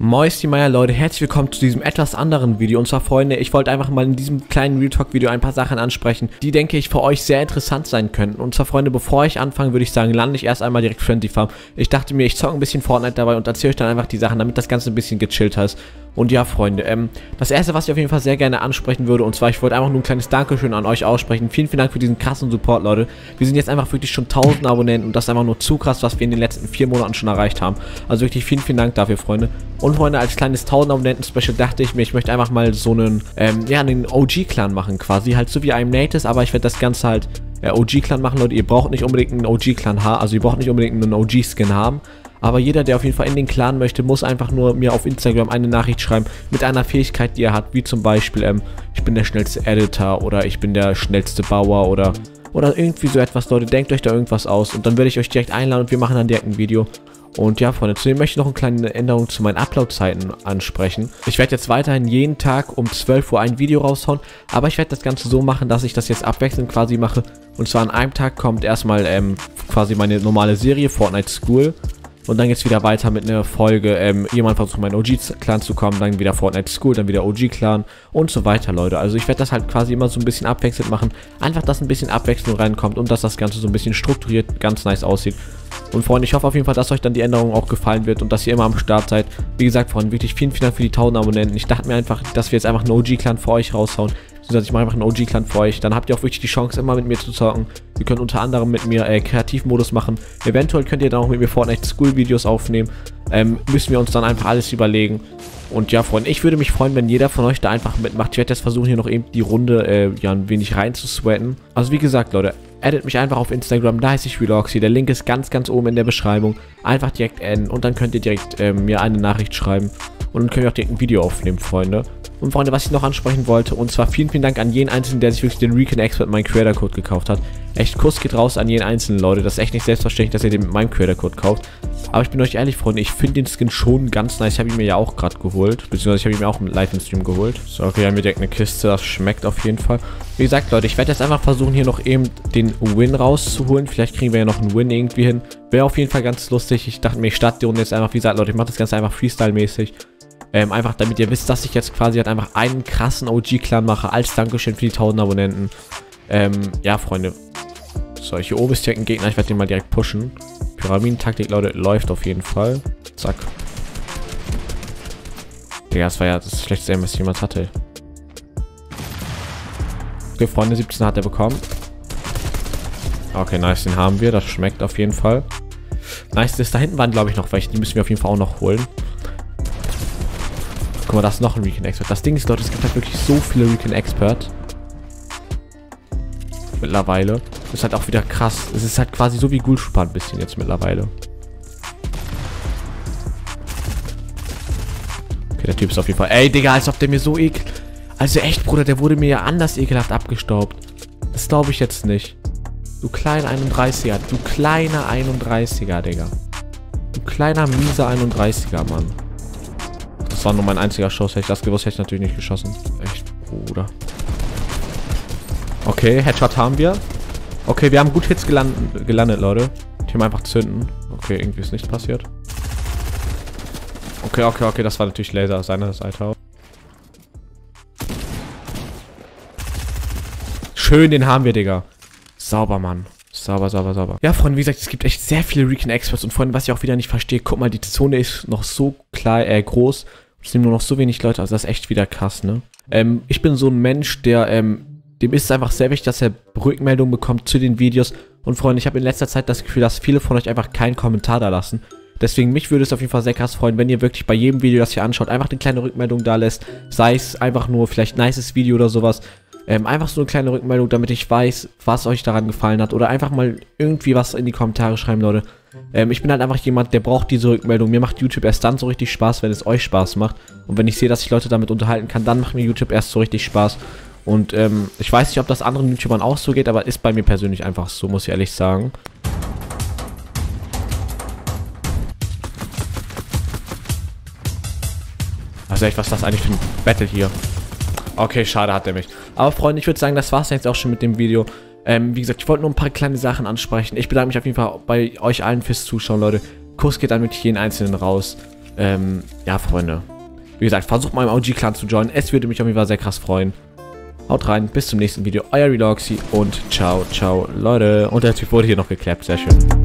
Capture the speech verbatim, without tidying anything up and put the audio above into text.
Moin Meier Leute, herzlich willkommen zu diesem etwas anderen Video. Und zwar, Freunde, ich wollte einfach mal in diesem kleinen Real Talk Video ein paar Sachen ansprechen, die, denke ich, für euch sehr interessant sein könnten. Und zwar, Freunde, bevor ich anfange, würde ich sagen, lande ich erst einmal direkt Friendly Farm. Ich dachte mir, ich zocke ein bisschen Fortnite dabei und erzähle euch dann einfach die Sachen, damit das Ganze ein bisschen gechillter ist. Und ja, Freunde, ähm, das erste, was ich auf jeden Fall sehr gerne ansprechen würde, und zwar, ich wollte einfach nur ein kleines Dankeschön an euch aussprechen. Vielen, vielen Dank für diesen krassen Support, Leute. Wir sind jetzt einfach wirklich schon tausend Abonnenten und das ist einfach nur zu krass, was wir in den letzten vier Monaten schon erreicht haben. Also wirklich vielen, vielen Dank dafür, Freunde. Und, Freunde, als kleines tausend Abonnenten-Special dachte ich mir, ich möchte einfach mal so einen, ähm, ja, einen O G-Clan machen quasi. Halt so wie einem Native, aber ich werde das Ganze halt äh, O G-Clan machen, Leute. Ihr braucht nicht unbedingt einen O G-Clan haben, also ihr braucht nicht unbedingt einen O G-Skin haben. Aber jeder, der auf jeden Fall in den Clan möchte, muss einfach nur mir auf Instagram eine Nachricht schreiben mit einer Fähigkeit, die er hat, wie zum Beispiel, ähm, ich bin der schnellste Editor oder ich bin der schnellste Bauer oder, oder irgendwie so etwas, Leute. Denkt euch da irgendwas aus und dann werde ich euch direkt einladen und wir machen dann direkt ein Video. Und ja, Freunde, zudem möchte ich noch eine kleine Änderung zu meinen Upload-Zeiten ansprechen. Ich werde jetzt weiterhin jeden Tag um zwölf Uhr ein Video raushauen, aber ich werde das Ganze so machen, dass ich das jetzt abwechselnd quasi mache. Und zwar an einem Tag kommt erstmal ähm, quasi meine normale Serie, Fortnite School. Und dann geht's wieder weiter mit einer Folge, ähm, jemand versucht in meinen O G-Clan zu kommen, dann wieder Fortnite School, dann wieder O G-Clan und so weiter, Leute. Also ich werde das halt quasi immer so ein bisschen abwechselnd machen. Einfach, dass ein bisschen Abwechslung reinkommt und dass das Ganze so ein bisschen strukturiert ganz nice aussieht. Und Freunde, ich hoffe auf jeden Fall, dass euch dann die Änderung auch gefallen wird und dass ihr immer am Start seid. Wie gesagt, Freunde, wirklich vielen, vielen Dank für die tausend Abonnenten. Ich dachte mir einfach, dass wir jetzt einfach einen O G-Clan für euch raushauen. Also ich mache einfach einen O G-Clan für euch. Dann habt ihr auch wirklich die Chance, immer mit mir zu zocken. Ihr könnt unter anderem mit mir äh, Kreativmodus machen. Eventuell könnt ihr dann auch mit mir Fortnite School Videos aufnehmen. Ähm, müssen wir uns dann einfach alles überlegen. Und ja, Freunde, ich würde mich freuen, wenn jeder von euch da einfach mitmacht. Ich werde jetzt versuchen, hier noch eben die Runde äh, ja, ein wenig rein zu sweaten. Also wie gesagt, Leute, addet mich einfach auf Instagram, da heiße ich Realoxy. Der Link ist ganz, ganz oben in der Beschreibung. Einfach direkt adden und dann könnt ihr direkt äh, mir eine Nachricht schreiben. Und dann könnt ihr auch direkt ein Video aufnehmen, Freunde. Und Freunde, was ich noch ansprechen wollte, und zwar vielen, vielen Dank an jeden Einzelnen, der sich wirklich den Recon Expert meinen Creator Code gekauft hat. Echt, Kuss geht raus an jeden Einzelnen, Leute. Das ist echt nicht selbstverständlich, dass ihr den mit meinem Creator Code kauft. Aber ich bin euch ehrlich, Freunde, ich finde den Skin schon ganz nice. Ich habe ihn mir ja auch gerade geholt. Beziehungsweise ich habe ihn mir auch im Live im Stream geholt. So, okay, wir haben hier direkt eine Kiste. Das schmeckt auf jeden Fall. Wie gesagt, Leute, ich werde jetzt einfach versuchen, hier noch eben den Win rauszuholen. Vielleicht kriegen wir ja noch einen Win irgendwie hin. Wäre auf jeden Fall ganz lustig. Ich dachte mir, ich starte die Runde jetzt einfach, wie gesagt, Leute, ich mache das Ganze einfach Freestyle-mäßig. Ähm, einfach damit ihr wisst, dass ich jetzt quasi halt einfach einen krassen O G-Clan mache, als Dankeschön für die tausend Abonnenten. Ähm, ja, Freunde. So, hier oben ist direkt ein Gegner, ich werde den mal direkt pushen. Pyramidentaktik, Leute, läuft auf jeden Fall. Zack. Digga, das war ja das schlechteste Aim, was ich jemals hatte. Okay, Freunde, siebzehn hat er bekommen. Okay, nice, den haben wir, das schmeckt auf jeden Fall. Nice, das da hinten waren, glaube ich, noch welche, die müssen wir auf jeden Fall auch noch holen. Guck mal, da ist noch ein Recon Expert. Das Ding ist, Leute, es gibt halt wirklich so viele Recon Expert. Mittlerweile. Das ist halt auch wieder krass. Es ist halt quasi so wie Ghoulshupa ein bisschen jetzt mittlerweile. Okay, der Typ ist auf jeden Fall... Ey, Digga, als ob der mir so ekel... Also echt, Bruder, der wurde mir ja anders ekelhaft abgestaubt. Das glaube ich jetzt nicht. Du kleiner einunddreißiger. Du kleiner einunddreißiger, Digga. Du kleiner, mieser einunddreißiger, Mann. Das war nur mein einziger Schuss. Hätte ich das gewusst, hätte ich natürlich nicht geschossen. Echt, Bruder. Okay, Headshot haben wir. Okay, wir haben gut Hits gelandet, gelandet, Leute. Ich will einfach zünden. Okay, irgendwie ist nichts passiert. Okay, okay, okay, das war natürlich Laser aus seiner Seite auch. Schön, den haben wir, Digga. Sauber, Mann. Sauber, sauber, sauber. Ja, Freunde, wie gesagt, es gibt echt sehr viele Recon Experts. Und Freunde, was ich auch wieder nicht verstehe, guck mal, die Zone ist noch so klein, äh, groß. Es sind nur noch so wenig Leute, also das ist echt wieder krass, ne? Ähm, ich bin so ein Mensch, der, ähm, dem ist es einfach sehr wichtig, dass er Rückmeldungen bekommt zu den Videos. Und Freunde, ich habe in letzter Zeit das Gefühl, dass viele von euch einfach keinen Kommentar da lassen. Deswegen, mich würde es auf jeden Fall sehr krass freuen, wenn ihr wirklich bei jedem Video, das ihr anschaut, einfach eine kleine Rückmeldung da lässt. Sei es einfach nur vielleicht ein nices Video oder sowas. Ähm, einfach so eine kleine Rückmeldung, damit ich weiß, was euch daran gefallen hat. Oder einfach mal irgendwie was in die Kommentare schreiben, Leute. Ähm, ich bin halt einfach jemand, der braucht diese Rückmeldung. Mir macht YouTube erst dann so richtig Spaß, wenn es euch Spaß macht. Und wenn ich sehe, dass ich Leute damit unterhalten kann, dann macht mir YouTube erst so richtig Spaß. Und ähm, ich weiß nicht, ob das anderen YouTubern auch so geht, aber ist bei mir persönlich einfach so, muss ich ehrlich sagen. Also echt, was ist das eigentlich für ein Battle hier? Okay, schade hat er mich. Aber Freunde, ich würde sagen, das war's jetzt auch schon mit dem Video. Ähm, wie gesagt, ich wollte nur ein paar kleine Sachen ansprechen. Ich bedanke mich auf jeden Fall bei euch allen fürs Zuschauen, Leute. Kuss geht an mit jeden Einzelnen raus. ähm, ja, Freunde. Wie gesagt, versucht mal im O G-Clan zu joinen. Es würde mich auf jeden Fall sehr krass freuen. Haut rein, bis zum nächsten Video. Euer Reloxy und ciao, ciao, Leute. Und der Typ wurde hier noch geklappt, sehr schön.